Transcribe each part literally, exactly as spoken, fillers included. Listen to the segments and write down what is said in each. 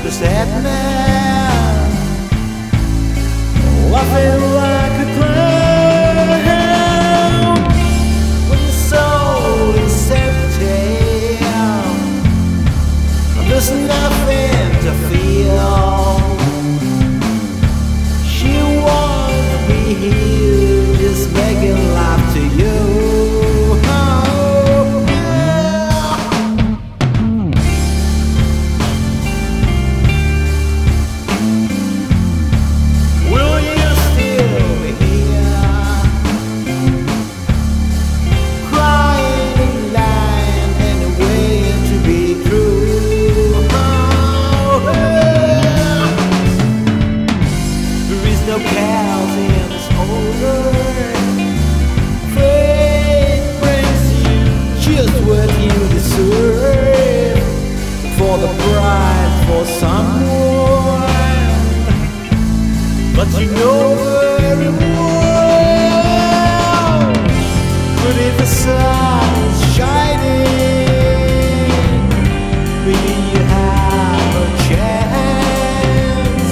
sad man, laughing like a clown. When the soul is empty, there's nothing to feel. She wants to be here, just making love to you. No cows in this whole world. Fate brings you just what you deserve. For the price for someone, but you know very well. But if the sun is shining, maybe you have a chance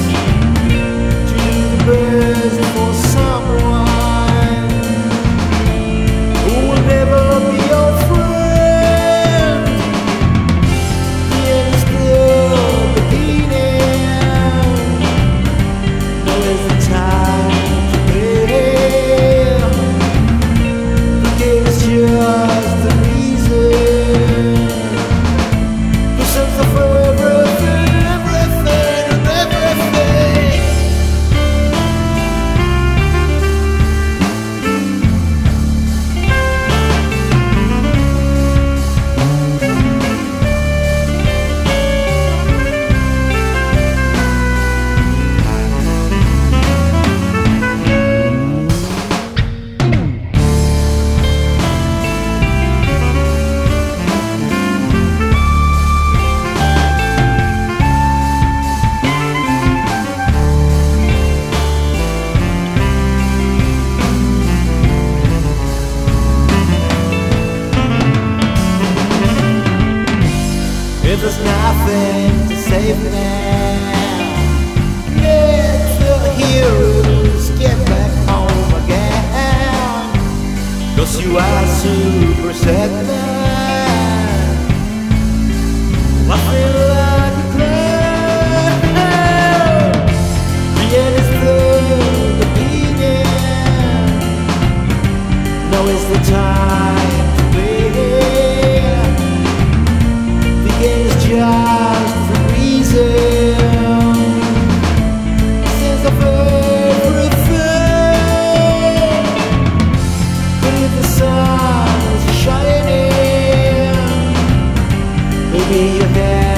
for someone who will never be your friend. The end is still beginning. Now is the time to live. The game is just the reason. The sense of everything, everything, and everything. If there's nothing to save now, let the heroes get back home again. 'Cause you are super sad man, laughing like a clown. The end is still the beginning. Now is the time to wait. The game is just the reason. Sense of everything. But if the sun is shining, maybe you have